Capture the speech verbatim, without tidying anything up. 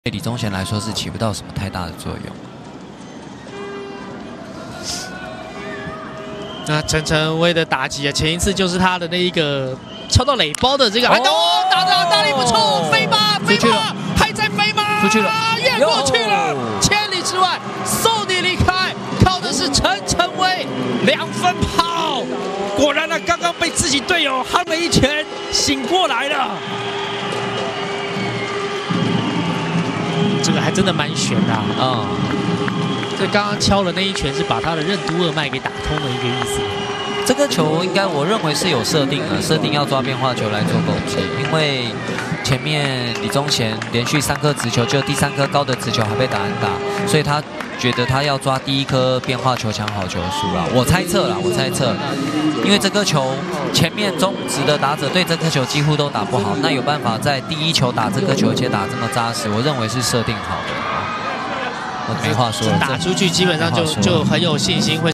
对李宗贤来说是起不到什么太大的作用。 那陈晨威的打击啊，前一次就是他的那一个敲到垒包的这个，哦，哦打的大力不错，飞吗？飞吗？还在飞吗？ 出去了， 越过去了，千里之外送你离开，靠的是陈晨威两分炮。果然呢，刚刚被自己队友夯了一拳，醒过来了。 这个还真的蛮悬的啊！嗯，这刚刚敲了那一拳是把他的任督二脉给打通的一个意思。 这个球应该我认为是有设定的，设定要抓变化球来做攻击，因为前面李宗贤连续三颗直球，就第三颗高的直球还被打安打，所以他觉得他要抓第一颗变化球抢好球数了。我猜测啦，我猜测，因为这颗球前面中职的打者对这颗球几乎都打不好，那有办法在第一球打这颗球，而且打这么扎实，我认为是设定好的。我没话说了， 打出去基本上就就很有信心会。